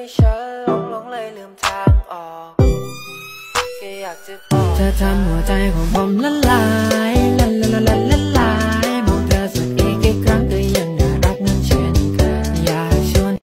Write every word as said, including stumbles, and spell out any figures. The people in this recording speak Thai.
ฉันหลงหลงเลยลืมทางออกแค่อยากจะบอกเธอทำหัวใจของผมละลายละละละ